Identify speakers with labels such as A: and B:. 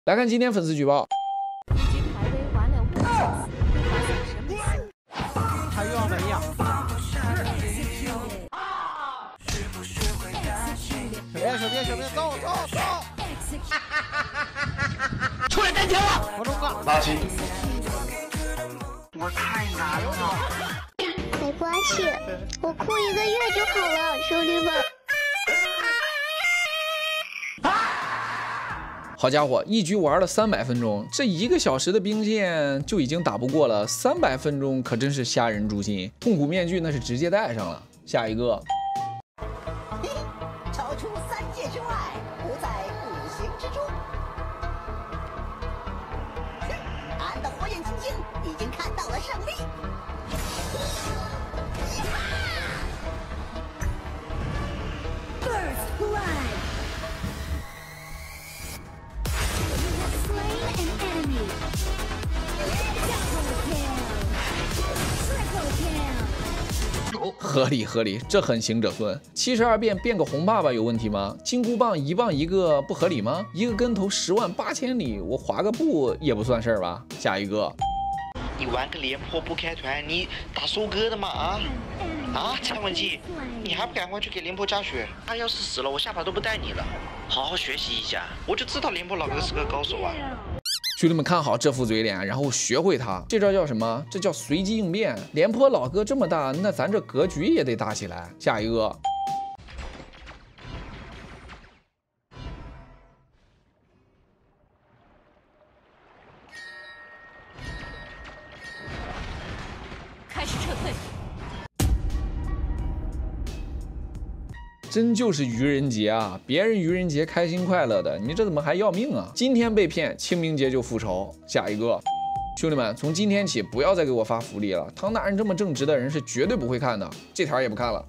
A: 来看今天粉丝举报。
B: 一局排位玩了5小时，没发现什么戏。
C: 他又要没呀！小便，走！
D: 出来单挑了！
C: 我中了，
D: 垃圾！
E: 我太难了。
F: 没关系，我哭1个月就好了，兄弟们。
A: 好家伙，一局玩了300分钟，这1个小时的兵线就已经打不过了，300分钟可真是吓人诛心。痛苦面具那是直接戴上了。下一个，
G: 超出3界之外，不在5行之中。俺的火眼金睛已经看到了胜利。
F: First blood. You have slain an enemy. Double kill. Triple kill.
A: 合理，这很行者孙。72变变个红爸爸有问题吗？金箍棒1棒1个不合理吗？一个跟头108000里，我划个步也不算事儿吧？下一个，
E: 你玩个廉颇不开团，你打收割的吗？蔡文姬，你还不赶快去给廉颇加血？他要是死了，我下把都不带你了。好好学习一下，我就知道廉颇老哥是个高手啊。
A: 兄弟们看好这副嘴脸，然后学会它。这招叫什么？这叫随机应变。廉颇老哥这么大，那咱这格局也得大起来。下一个，
B: 开始撤退。
A: 真就是愚人节啊！别人愚人节开心快乐的，你这怎么还要命啊？今天被骗，清明节就复仇。下一个，兄弟们，从今天起不要再给我发福利了。唐大人这么正直的人是绝对不会看的，这条也不看了。